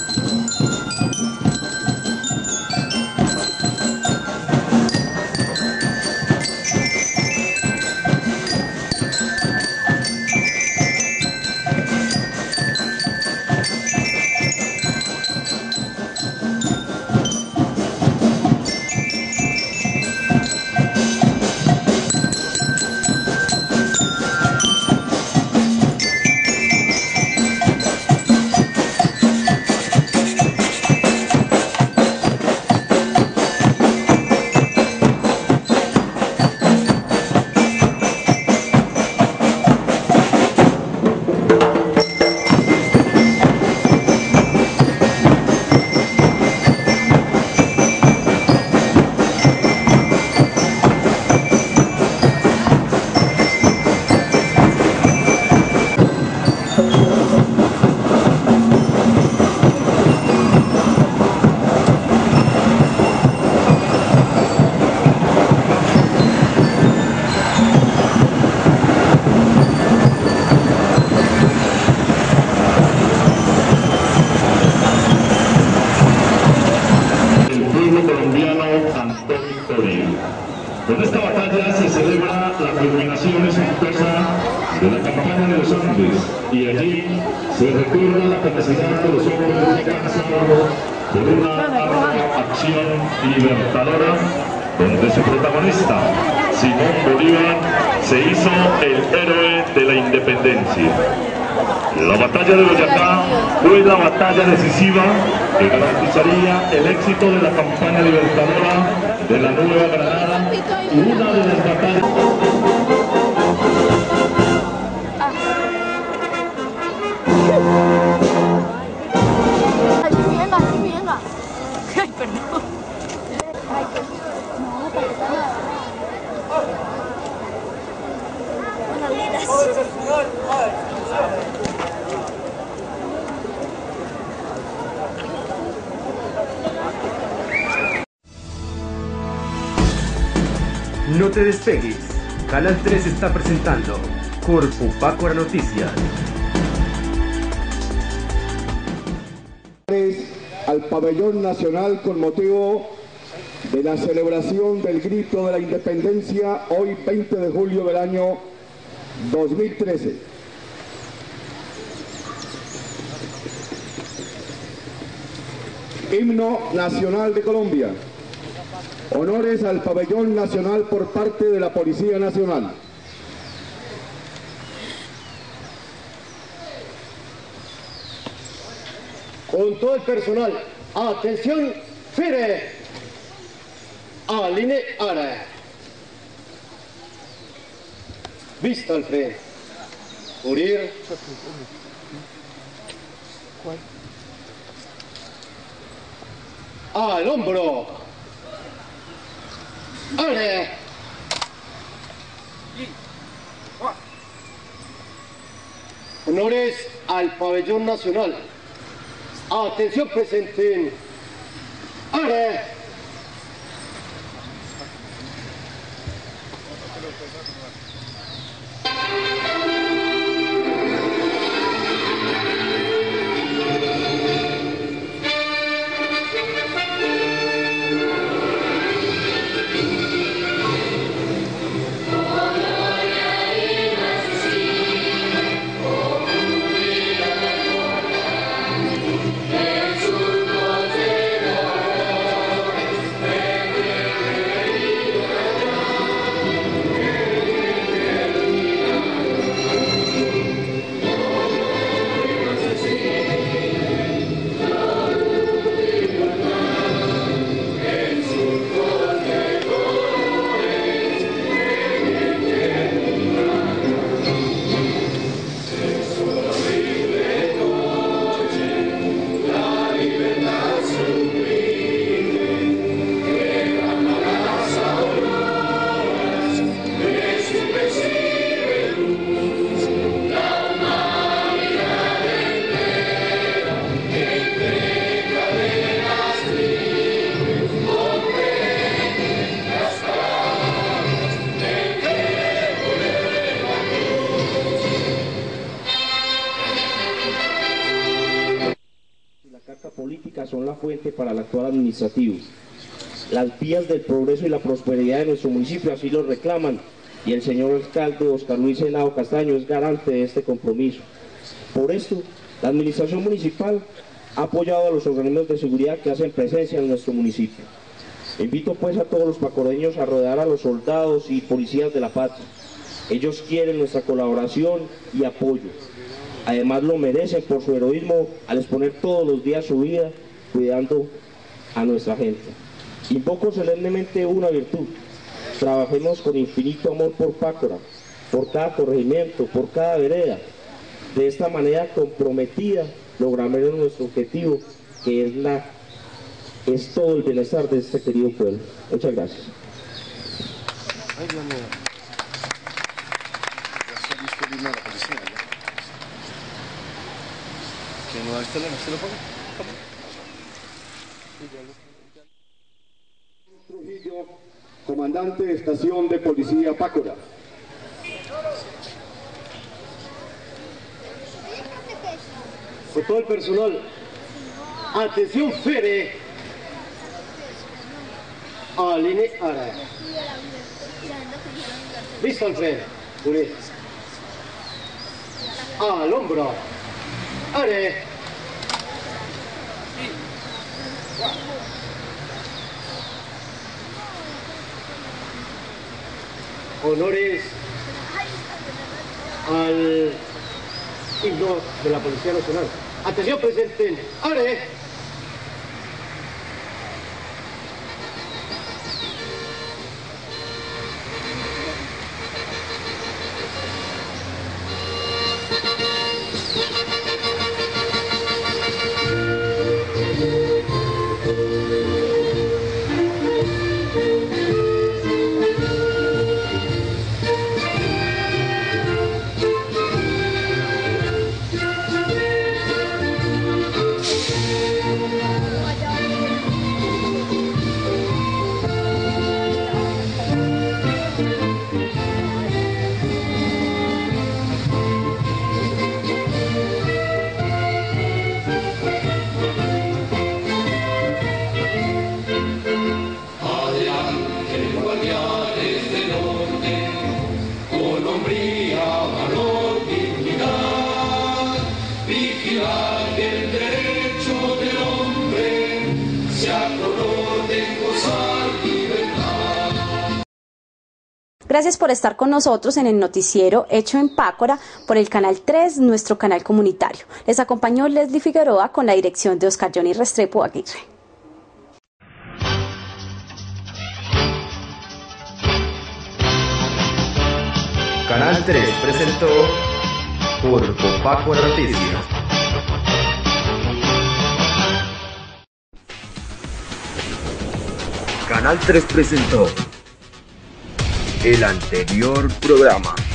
Con esta batalla se celebra la culminación exitosa de la campaña de los Andes y allí se recuerda la capacidad de los hombres cansados por una ardua acción libertadora donde su protagonista, Simón Bolívar, se hizo el héroe de la independencia. La batalla de Boyacá fue la batalla decisiva que garantizaría el éxito de la campaña libertadora de la Nueva Granada, una de las batallas. Ay, perdón. No te despegues, Canal 3 está presentando Corpo Pácora Noticias. Al pabellón nacional con motivo de la celebración del grito de la independencia hoy 20 de julio del año 2013. Himno Nacional de Colombia. Honores al pabellón nacional por parte de la Policía Nacional. Con todo el personal, atención, fire, alinear. Vista al frente, Uriel. Al hombro. ¡Ale! Honores al pabellón nacional. Atención presente. ¡Ale! son la fuente para el actual administrativo. Las vías del progreso y la prosperidad de nuestro municipio así lo reclaman, y el señor alcalde Oscar Luis Henao Castaño es garante de este compromiso. Por esto, la administración municipal ha apoyado a los organismos de seguridad que hacen presencia en nuestro municipio. Invito pues a todos los pacoreños a rodear a los soldados y policías de la patria. Ellos quieren nuestra colaboración y apoyo. Además lo merecen por su heroísmo al exponer todos los días su vida cuidando a nuestra gente. Invoco solemnemente una virtud. Trabajemos con infinito amor por Pácora, por cada corregimiento, por cada vereda. De esta manera comprometida lograremos nuestro objetivo, que es todo el bienestar de este querido pueblo. Muchas gracias. Ay, Dios mío. Ya se ha visto el himno de la policía, ¿ya? ¿Quién no da el teléfono? ¿Se lo pone? Trujillo, comandante de estación de policía Pácora. Por todo el personal, atención Fere, Aline Ara. Listo Alfredo, Uri. Al hombro, Are. Honores al himno de la Policía Nacional. Atención, presenten. ¡Are! Gracias por estar con nosotros en el noticiero Hecho en Pácora por el Canal 3, nuestro canal comunitario. Les acompañó Leslie Figueroa con la dirección de Oscar Johnny Restrepo Aguirre. Canal 3 presentó por Pácora Noticias. Canal 3 presentó el anterior programa.